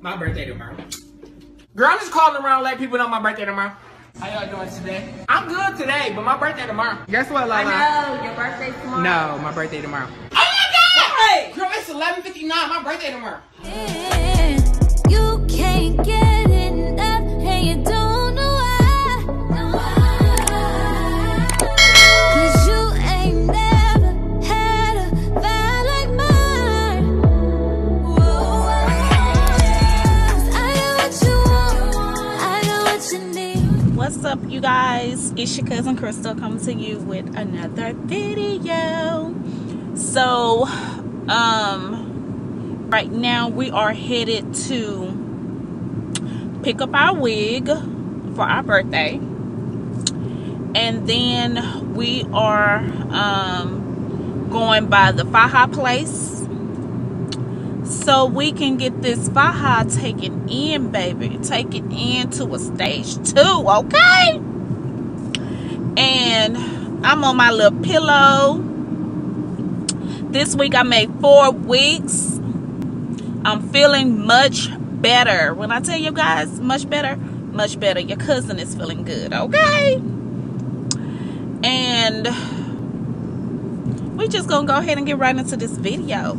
My birthday tomorrow. Girl, I'm just calling around letting people know my birthday tomorrow. How y'all doing today? I'm good today, but my birthday tomorrow. Guess what, Lala? I know, your birthday's tomorrow. No, my birthday tomorrow. Oh my God! Hey! Girl, it's 11:59, my birthday tomorrow. You can't get enough, and you don't know why. Cause you ain't never had a vibe like mine. Whoa. I got what you want, I got what you need. What's up, you guys? It's your cousin Krystal coming to you with another video. So, right now we are headed to pick up our wig for our birthday, and then we are going by the Faja place so we can get this Faja taken in, baby. Take it into a stage 2, okay? And I'm on my little pillow. This week I made 4 wigs. I'm feeling much better. When I tell you guys, much better, your cousin is feeling good, okay? And we just gonna go ahead and get right into this video.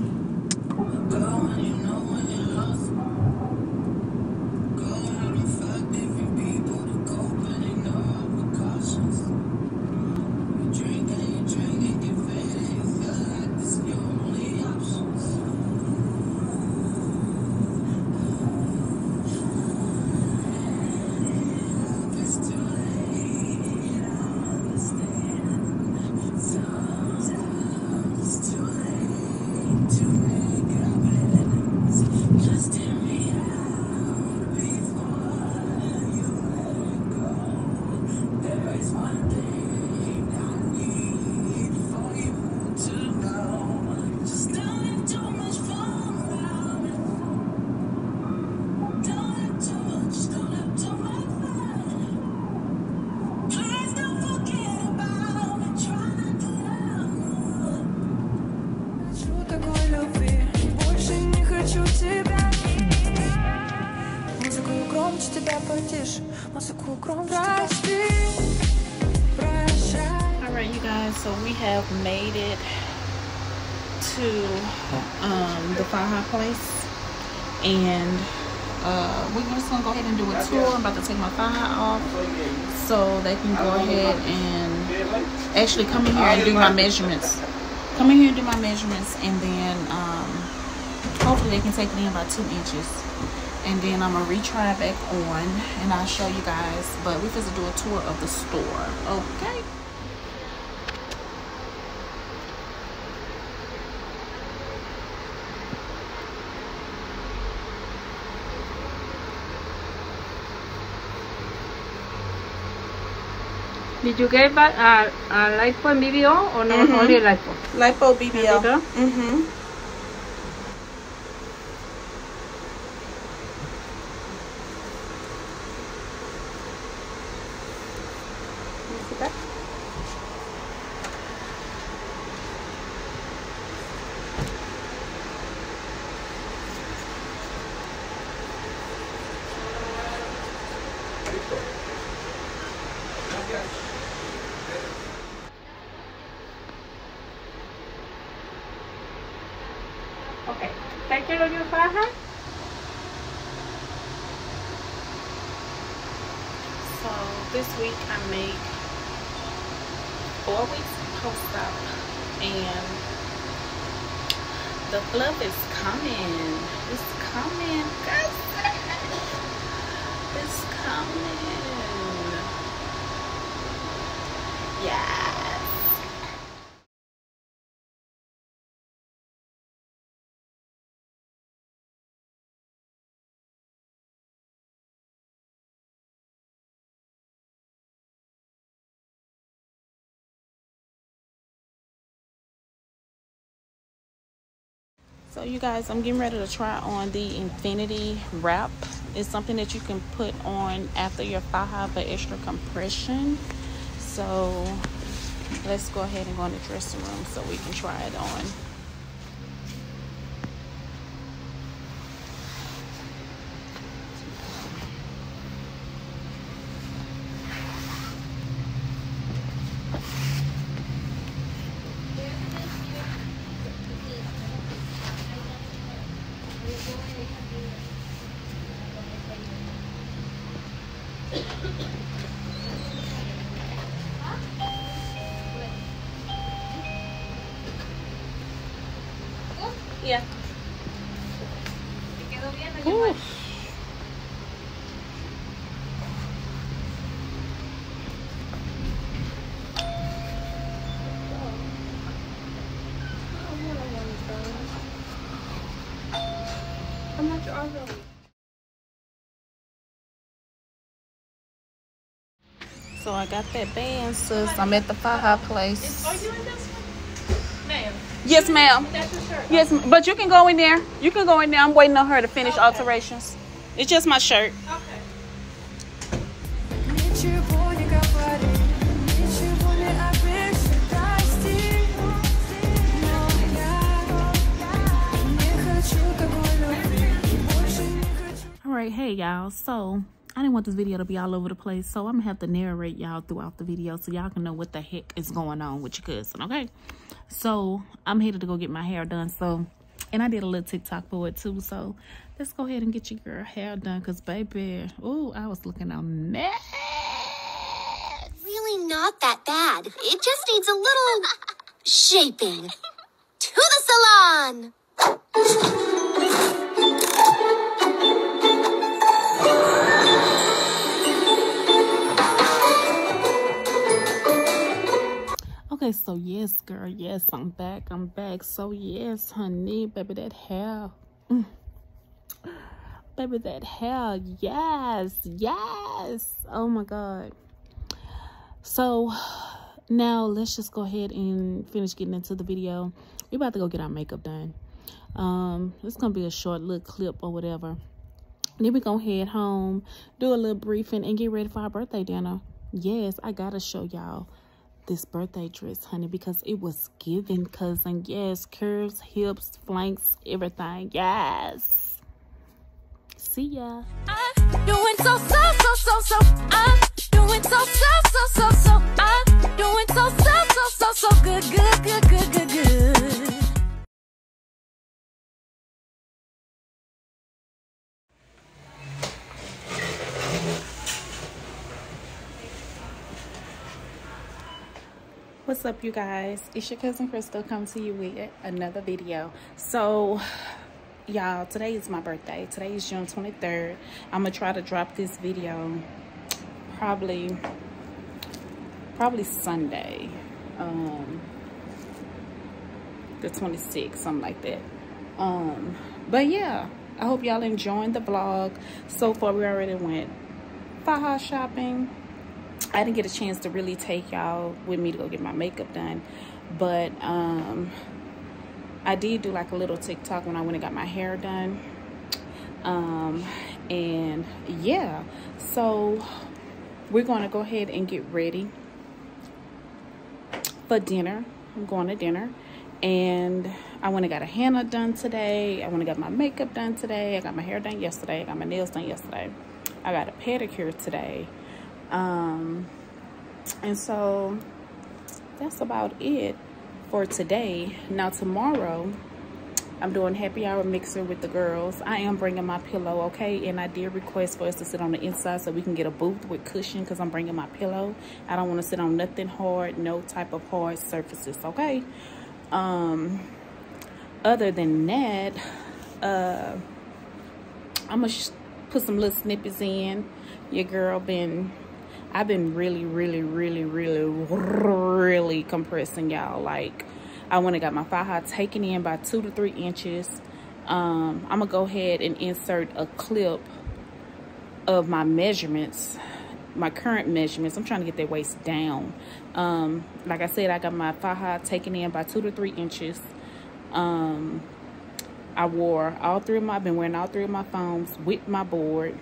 Alright, you guys, so we have made it to the Faja place, and we're just gonna go ahead and do a tour. I'm about to take my Faja off so they can go ahead and actually come in here and do my measurements. Come in here and do my measurements, and then hopefully they can take it in about 2 inches. And then I'm gonna retry back on and I'll show you guys. But we're supposed to do a tour of the store, okay? Did you get a Lipo and BBO or not only Lipo? Lipo, BBL. Mm-hmm. Okay, take care of your Faja. So this week I made 4 weeks post-op, and the fluff is coming. It's coming, guys. It's coming. Yes. So you guys, I'm getting ready to try on the Infinity wrap. It's something that you can put on after your Faja for extra compression. So let's go ahead and go in the dressing room so we can try it on. Yeah. Ooh. How much are they? So I got that band, sis. I'm at the Faja place. Are you in this one? Ma'am. Yes, ma'am. That's your shirt. Yes, but you can go in there. You can go in there. I'm waiting on her to finish alterations. It's just my shirt. Okay. All right, hey y'all. So I didn't want this video to be all over the place, so I'm gonna have to narrate y'all throughout the video so y'all can know what the heck is going on with your cousin. Okay, so I'm headed to go get my hair done. So, and I did a little TikTok for it too. So let's go ahead and get your girl hair done, cause baby, oh, I was looking a mess. Really not that bad. It just needs a little shaping. To the salon! Okay, so yes, girl, yes, I'm back. So yes, honey, baby, that hair. Baby, that hair, yes. Oh my God. So now let's just go ahead and finish getting into the video. We're about to go get our makeup done. It's gonna be a short little clip or whatever. Then we're gonna head home, do a little briefing, and get ready for our birthday dinner. Yes, I gotta show y'all this birthday dress, honey, because it was given, cousin. Yes, curves, hips, flanks, everything. Yes. See ya. I'm doing so. I'm doing so. I'm doing so good. What's up, you guys? It's your cousin Krystal coming to you with another video. So y'all, today is my birthday. Today is June 23rd. I'm gonna try to drop this video probably Sunday, the 26th, something like that. But yeah, I hope y'all enjoying the vlog. So far we already went Faja shopping. I didn't get a chance to really take y'all with me to go get my makeup done, but I did do like a little TikTok when I went and got my hair done. And yeah, so we're gonna go ahead and get ready for dinner. I'm going to dinner, and I went and got a henna done today. I went and got my makeup done today. I got my hair done yesterday. I got my nails done yesterday. I got a pedicure today. And so that's about it for today. Now tomorrow I'm doing happy hour mixer with the girls. I am bringing my pillow, okay? And I did request for us to sit on the inside so we can get a booth with cushion, because I'm bringing my pillow. I don't want to sit on nothing hard, no type of hard surfaces, okay? Other than that, I'm gonna put some little snippets in. Your girl I've been really compressing, y'all. Like, I went and got my Faja taken in by 2 to 3 inches. I'm gonna go ahead and insert a clip of my measurements, my current measurements. I'm trying to get that waist down. Like I said, I got my Faja taken in by 2 to 3 inches. I wore all 3 of my, I've been wearing all 3 of my foams with my board.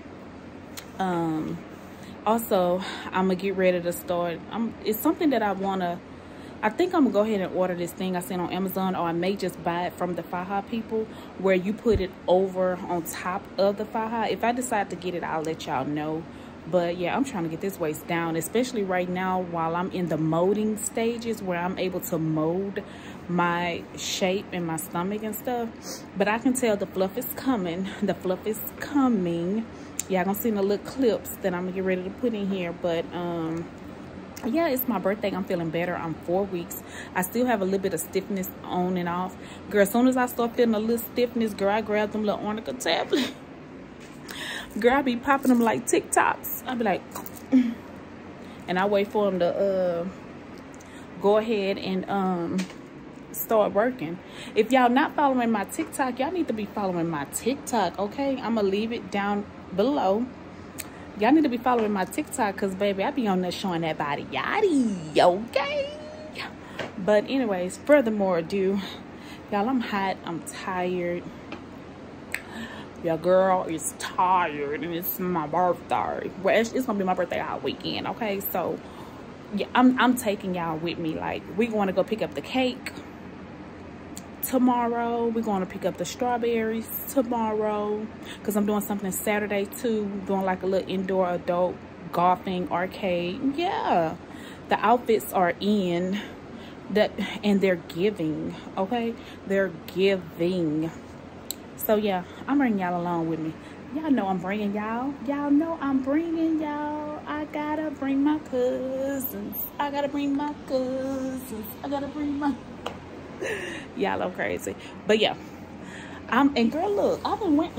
Also, I'm gonna get ready to start. It's something that I think I'm gonna go ahead and order this thing I seen on Amazon, or I may just buy it from the Faja people, where you put it over on top of the Faja. If I decide to get it, I'll let y'all know. But yeah, I'm trying to get this waist down, especially right now while I'm in the molding stages where I'm able to mold my shape and my stomach and stuff. But I can tell the fluff is coming. The fluff is coming. Yeah, gonna see the little clips that I'm gonna get ready to put in here. But yeah, it's my birthday. I'm feeling better. I'm 4 weeks. I still have a little bit of stiffness on and off. Girl, as soon as I start feeling a little stiffness, girl, I grab them little Arnica tablets. Girl, I be popping them like Tick-tocks. I be like, and I wait for them to go ahead and start working. If y'all not following my TikTok, y'all need to be following my TikTok, okay? I'm gonna leave it down below. Y'all need to be following my TikTok because, baby, I be on there showing that body yaddy, okay? But anyways, furthermore ado, y'all, I'm hot. I'm tired. Your girl is tired and it's my birthday. Well, it's gonna be my birthday all weekend, okay? So yeah, I'm taking y'all with me. Like, we going to go pick up the cake tomorrow. We're going to pick up the strawberries tomorrow because I'm doing something Saturday too, doing like a little indoor adult golfing arcade. Yeah, the outfits are in that, and they're giving, okay? They're giving. So yeah, I'm bringing y'all along with me. Y'all know I'm bringing y'all. Y'all know I'm bringing y'all. I gotta bring my cousins. I gotta bring my cousins. I gotta bring my... Y'all, I'm crazy. But yeah, and girl, look, I've been went...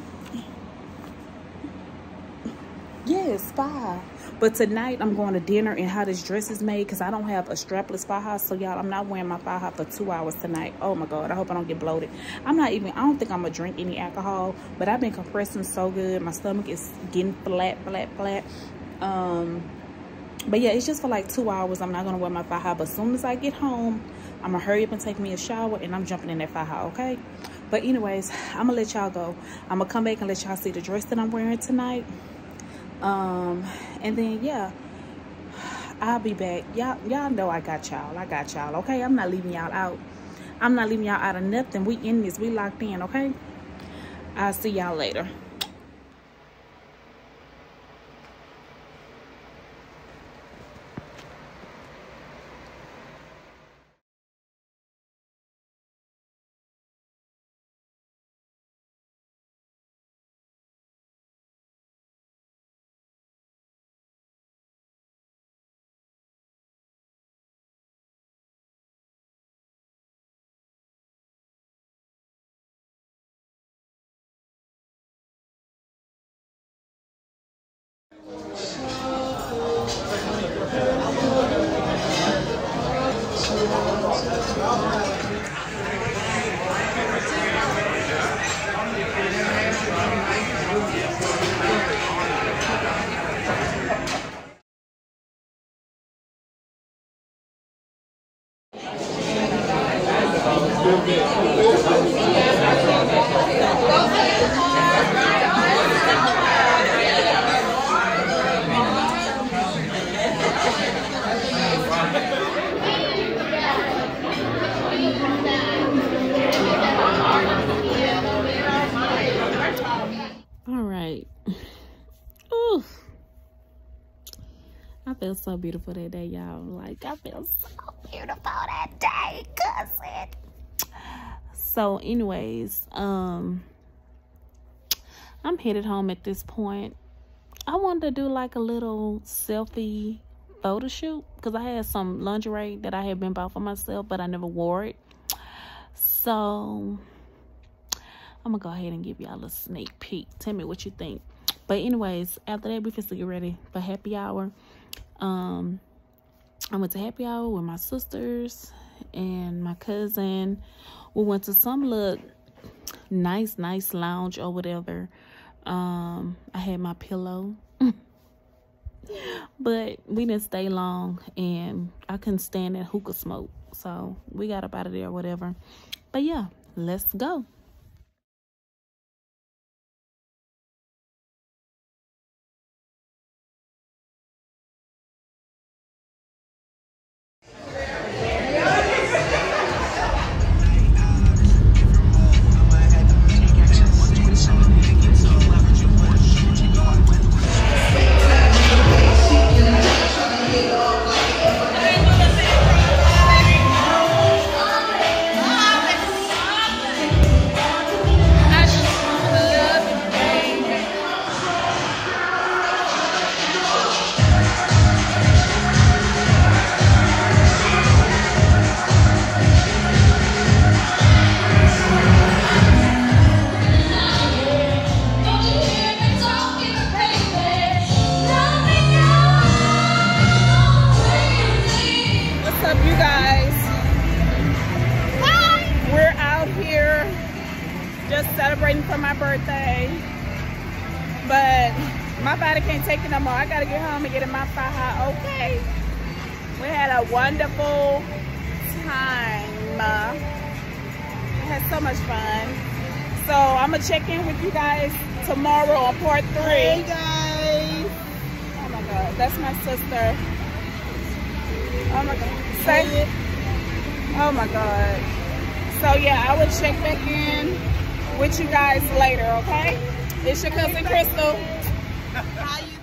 Yes, Faja. But tonight I'm going to dinner and how this dress is made because I don't have a strapless Faja. So y'all, I'm not wearing my Faja for 2 hours tonight. Oh my God, I hope I don't get bloated. I don't think I'm gonna drink any alcohol, but I've been compressing so good. My stomach is getting flat. But yeah, it's just for like 2 hours. I'm not gonna wear my Faja, but as soon as I get home, I'm gonna hurry up and take me a shower and I'm jumping in that Faja, okay? But anyways, I'm gonna let y'all go. I'm gonna come back and let y'all see the dress that I'm wearing tonight. And then yeah, I'll be back. Y'all know I got y'all, okay? I'm not leaving y'all out. I'm not leaving y'all out of nothing. We in this, we locked in, okay? I'll see y'all later. I feel so beautiful that day, y'all. Like, I feel so beautiful that day, cousin. So anyways, I'm headed home at this point. I wanted to do like a little selfie photo shoot because I had some lingerie that I had been bought for myself, but I never wore it. So I'm gonna go ahead and give y'all a sneak peek. Tell me what you think. But anyways, after that, we finna get ready for happy hour. I went to happy hour with my sisters and my cousin. We went to some little nice lounge or whatever. I had my pillow. But we didn't stay long and I couldn't stand that hookah smoke. So we got up out of there or whatever. But yeah, let's go. My body can't take it no more. I gotta get home and get in my Faja. Okay. We had a wonderful time. We had so much fun. So I'm gonna check in with you guys tomorrow on part 3. Hey guys. Oh my God, that's my sister. Oh my God. Say it. Oh my God. So yeah, I will check back in with you guys later, okay? It's your cousin Krystal. How you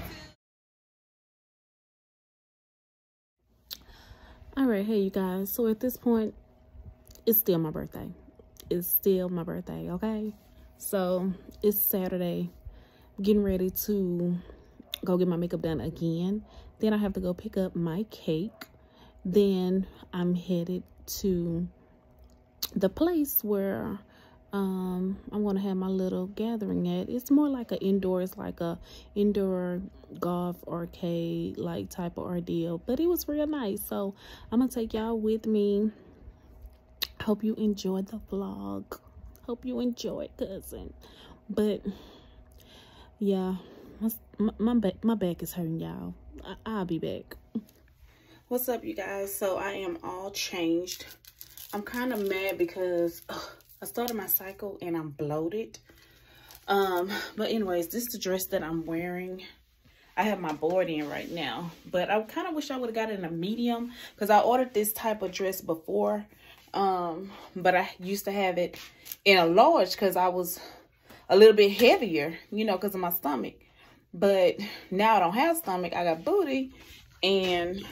All right, hey you guys. So at this point, it's still my birthday. It's still my birthday, okay? So it's Saturday. Getting ready to go get my makeup done again. Then I have to go pick up my cake. Then I'm headed to the place where I'm gonna have my little gathering at. It's more like an indoor, it's like a indoor golf arcade like type of ordeal, but it was real nice. So I'm gonna take y'all with me. Hope you enjoy the vlog. Hope you enjoy it, cousin. But yeah, my back is hurting, y'all. I'll be back. What's up, you guys? So I am all changed. I'm kind of mad because I started my cycle and I'm bloated. But anyways, this is the dress that I'm wearing. I have my board in right now, but I kind of wish I would have got it in a medium because I ordered this type of dress before. But I used to have it in a large because I was a little bit heavier, you know, because of my stomach. But now I don't have stomach. I got booty, and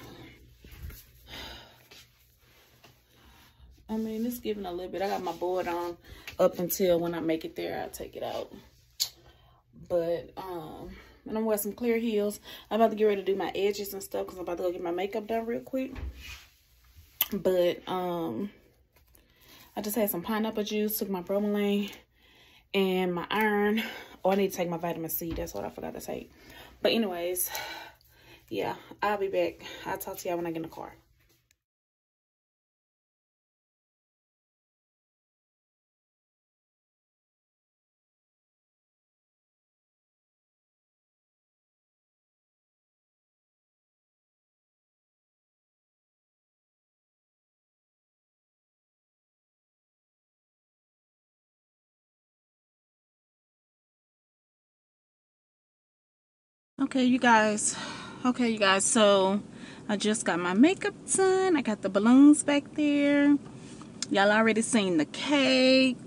I mean, it's giving a little bit. I got my board on up until when I make it there, I'll take it out. But, and I'm wearing some clear heels. I'm about to get ready to do my edges and stuff because I'm about to go get my makeup done real quick. But, I just had some pineapple juice, took my bromelain and my iron. Oh, I need to take my vitamin C. That's what I forgot to take. But anyways, yeah, I'll be back. I'll talk to y'all when I get in the car. Okay, you guys, so I just got my makeup done. I got the balloons back there. Y'all already seen the cake.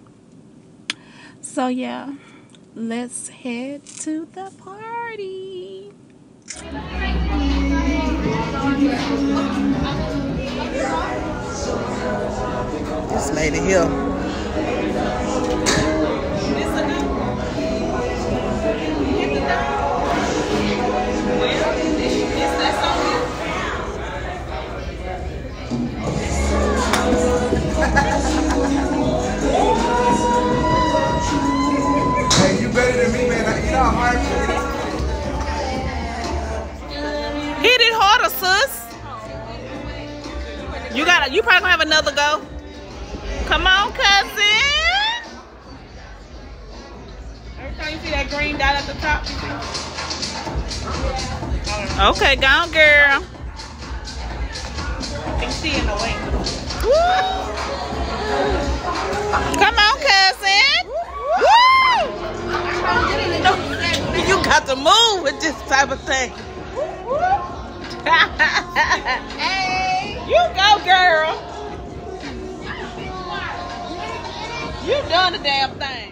So yeah, let's head to the party. This lady here. Hey, you better than me, man. You know how hard Hit it harder, sis. You probably gonna have another go. Come on, cousin. Every time you see that green dot at the top, you see? Okay, go on, girl. I think she in the way. Woo! Come on, cousin. Woo! You got to move with this type of thing. Hey, you go, girl. You done the damn thing.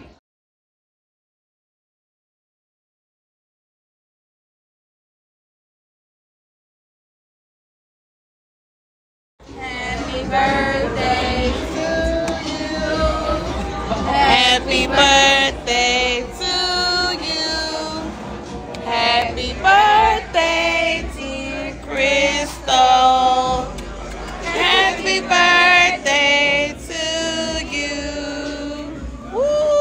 Happy birthday to you. Happy birthday to you. Happy birthday, dear Krystal. Happy birthday to you. Woo!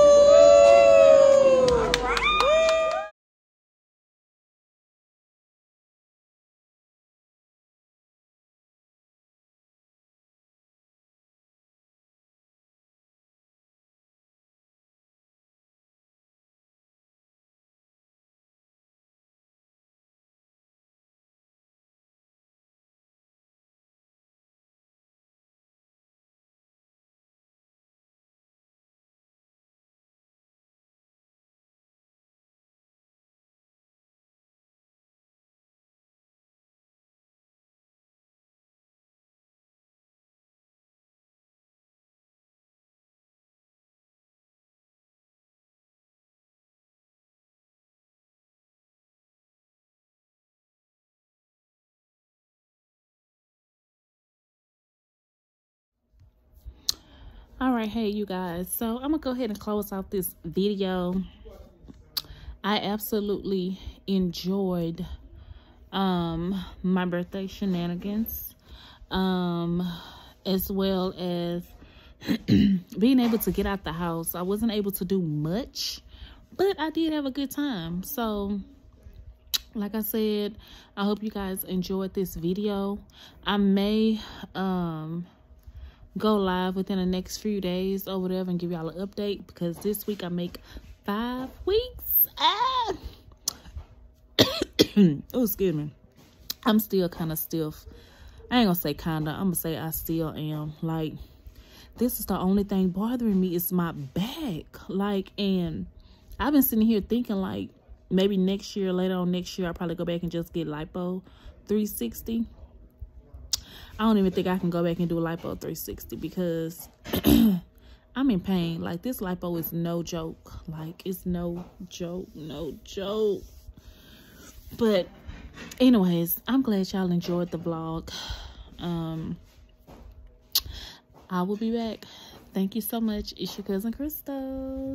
All right, hey you guys, so I'm gonna go ahead and close out this video. I absolutely enjoyed my birthday shenanigans, as well as being able to get out the house. I wasn't able to do much, but I did have a good time. So like I said, I hope you guys enjoyed this video. I may go live within the next few days or whatever and give y'all an update, because this week I make 5 weeks. Oh, excuse me. I'm still kind of stiff. I ain't gonna say kinda, I'm gonna say I still am. Like, this is the only thing bothering me is my back. Like, and I've been sitting here thinking, like, maybe next year, later on next year, I'll probably go back and just get Lipo 360. I don't even think I can go back and do a Lipo 360 because I'm in pain. Like, this Lipo is no joke. Like, it's no joke, no joke. But anyways, I'm glad y'all enjoyed the vlog. I will be back. Thank you so much. It's your cousin Krystal.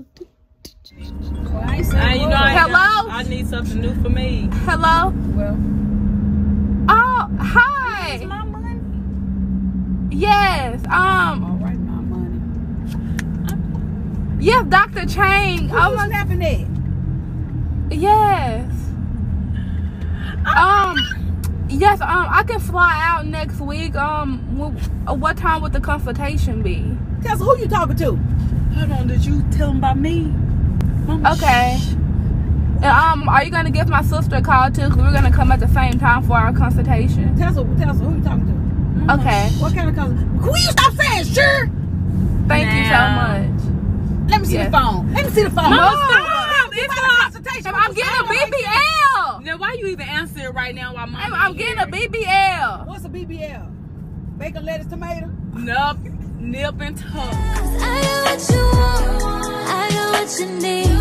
Hello? I need something new for me. Hello? Well. Oh, hi. Is my money? Yes. All right, my money. Yes, Dr. Chang. Who's snapping it? Yes. Yes, I can fly out next week. What time would the consultation be? Tessa, who you talking to? Hold on, did you tell him about me? Mama, Okay. And, are you gonna give my sister a call too? Cause we're gonna come at the same time for our consultation. Tessa, who you talking to? Mama, Okay. What kind of consultation? Will you stop saying sure? Thank you so much. Let me see the phone. Let me see the phone. No, stop. it's not. I'm getting a BBL. Now, why you even answer it right now while I'm getting a BBL. What's a BBL? Bacon, lettuce, tomato? Nope. Nip and tuck. I got what you want, I got what you need.